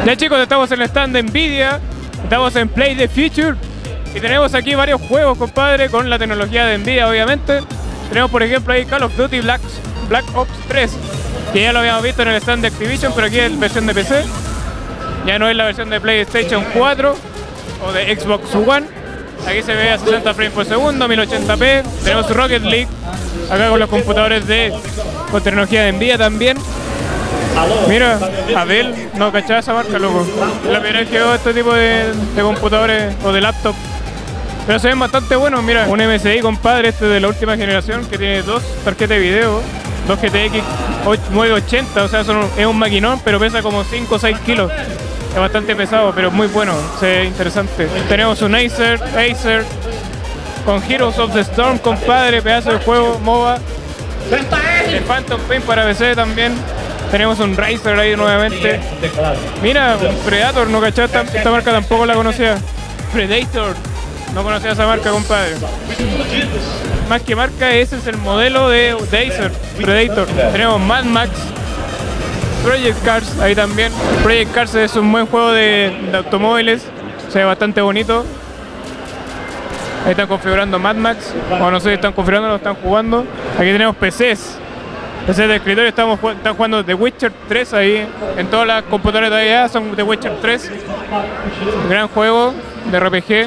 Ya chicos, estamos en el stand de Nvidia, estamos en Play the Future y tenemos aquí varios juegos, compadre, con la tecnología de Nvidia, obviamente. Tenemos por ejemplo ahí Call of Duty Black Ops 3, que ya lo habíamos visto en el stand de Activision, pero aquí es la versión de PC. Ya no es la versión de PlayStation 4 o de Xbox One. Aquí se ve a 60 frames por segundo, 1080p. Tenemos Rocket League, acá con los computadores con tecnología de Nvidia también. Mira, Abel, no cachaba esa marca, loco. La primera vez que veo este tipo de computadores o de laptop. Pero se ven bastante buenos, mira. Un MSI, compadre, este de la última generación, que tiene dos tarjetas de video, dos GTX 980, o sea, es un maquinón, pero pesa como 5 o 6 kilos. Es bastante pesado, pero muy bueno, se ve interesante. Tenemos un Acer con Heroes of the Storm, compadre, pedazo de juego, MOBA. El Phantom Pain para PC también. Tenemos un Razer ahí nuevamente. Mira, un Predator, no cachaba, esta marca tampoco la conocía. Predator, no conocía esa marca, compadre. Más que marca, ese es el modelo de Acer, Predator. Tenemos Mad Max, Project Cars ahí también. Project Cars es un buen juego de automóviles, se ve bastante bonito. Ahí están configurando Mad Max, o no sé si están configurando o lo están jugando. Aquí tenemos PCs. PC de escritorio, están jugando The Witcher 3 ahí. En todas las computadoras de allá son The Witcher 3. Gran juego de RPG.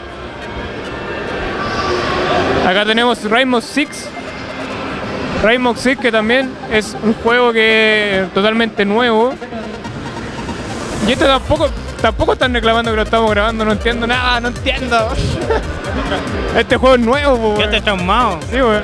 Acá tenemos Rainbow Six. Rainbow Six, que también es un juego que es totalmente nuevo. Y este tampoco están reclamando que lo estamos grabando, no entiendo nada, no entiendo. Este juego es nuevo, po, ya te traumado. Sí, weón.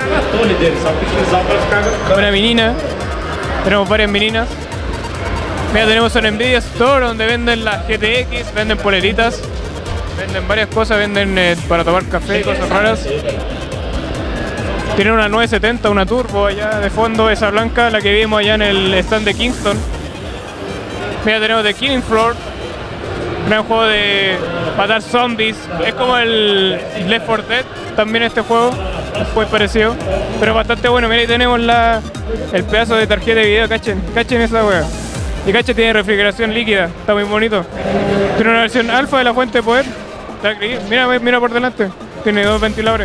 Una menina. Tenemos varias meninas. Mira, tenemos un Nvidia Store donde venden las GTX, venden poleritas, venden varias cosas, venden para tomar café y cosas raras. Tienen una 970, una turbo allá de fondo, esa blanca, la que vimos allá en el stand de Kingston. Mira, tenemos The Killing Floor. Un juego de matar zombies, es como el Left 4 Dead, también este juego, es muy parecido, pero bastante bueno. Mira, ahí tenemos el pedazo de tarjeta de video, cachen esa wea. Y cachen, tiene refrigeración líquida, está muy bonito. Tiene una versión alfa de la fuente de poder, está increíble. Mira por delante, tiene dos ventiladores.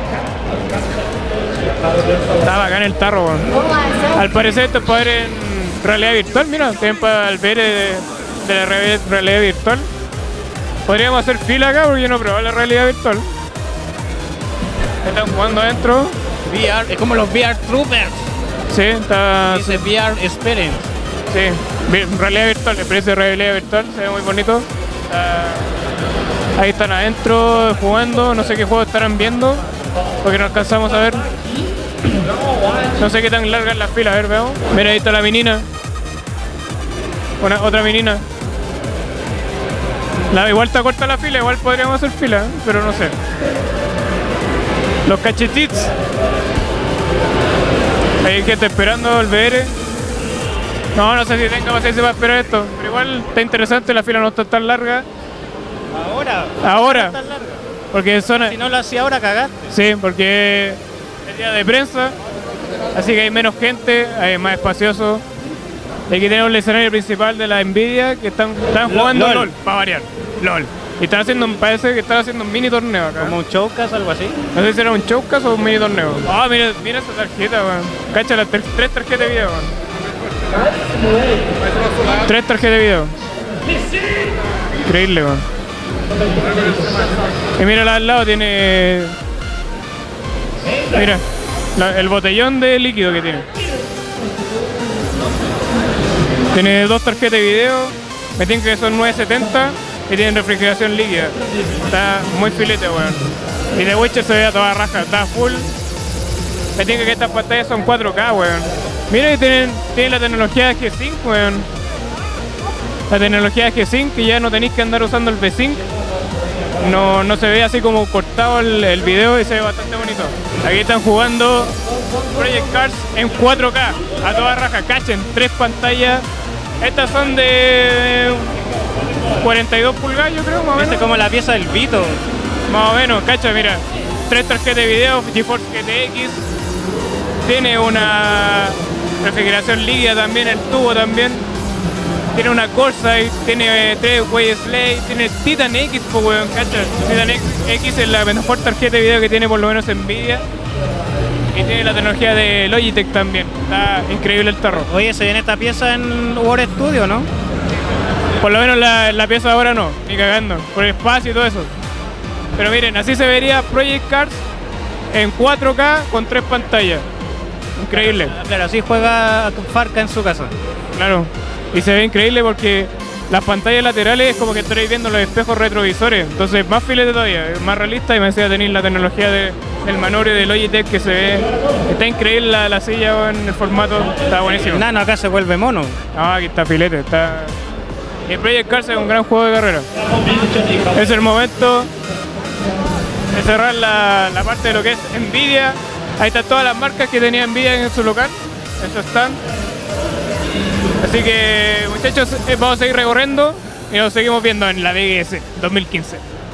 Está bacán el tarro, weón. Al parecer esto es para ver en realidad virtual, mira, tienen para el VR de la realidad virtual. Podríamos hacer fila acá porque yo no probé la realidad virtual. Están jugando adentro. VR, es como los VR Troopers. Sí, está. Dice VR Experience. Sí, realidad virtual, experiencia de realidad virtual, se ve muy bonito. Ahí están adentro jugando, no sé qué juego estarán viendo, porque no alcanzamos a ver. No sé qué tan larga es la fila, a ver, veamos. Mira, ahí está la menina. Otra menina. Igual está corta la fila, igual podríamos hacer fila, pero no sé. Los cachetits. Hay gente esperando el VR. No sé si tenga paciencia para esperar esto, pero igual está interesante, la fila no está tan larga. Ahora. Porque si no lo hacía ahora, cagaste. Sí, porque es día de prensa, así que hay menos gente, hay más espacioso. Aquí tenemos el escenario principal de la Nvidia, que están jugando LOL, para variar. LOL. Y parece que están haciendo un mini torneo acá. Como un showcase o algo así. No sé si era un showcase o un mini torneo. Mira esa tarjeta, weón. Cacha las 3 tarjetas de video, weón. 3 tarjetas de video. Increíble, weón. Y mira al lado tiene. Mira, el botellón de líquido que tiene. Tiene 2 tarjetas de video, me tienen que son 970 y tienen refrigeración líquida. Está muy filete, weón. Y The Witcher se ve a toda raja, está full. Me tienen que estas pantallas son 4K, weón. Mira que tienen la tecnología de G-Sync, weón. La tecnología de G-Sync, que ya no tenéis que andar usando el V-Sync. No se ve así como cortado el video y se ve bastante bonito. Aquí están jugando Project Cars en 4K, a toda raja, cachen, 3 pantallas. Estas son de 42 pulgadas, yo creo, más o menos. Es como la pieza del Vito. Más o menos, cacha, mira. 3 tarjetas de video, GeForce GTX. Tiene una refrigeración líquida también, el tubo también. tiene una Corsair, tiene 3 Way Slate, tiene Titan X, pues weón, ¿cachai? Titan X es la mejor tarjeta de video que tiene por lo menos Nvidia. Y tiene la tecnología de Logitech también. Está increíble el tarro. Oye, se viene esta pieza en War Studio, ¿no? Por lo menos la pieza ahora no, ni cagando, por el espacio y todo eso. Pero miren, así se vería Project Cars en 4K con 3 pantallas. Increíble. Claro, así juega Farca en su casa. Claro. Y se ve increíble porque las pantallas laterales es como que estaréis viendo los espejos retrovisores. Entonces más filete todavía, es más realista y me decía tener la tecnología del manubrio de Logitech que se ve. Está increíble la silla en el formato, está buenísimo. Nano acá se vuelve mono. Ah, aquí está filete, está. Y el Project Cars es un gran juego de carrera. Es el momento de cerrar la parte de lo que es Nvidia. Ahí están todas las marcas que tenía Nvidia en su local, en su stand. Así que muchachos, vamos a seguir recorriendo y nos seguimos viendo en la BGS 2015.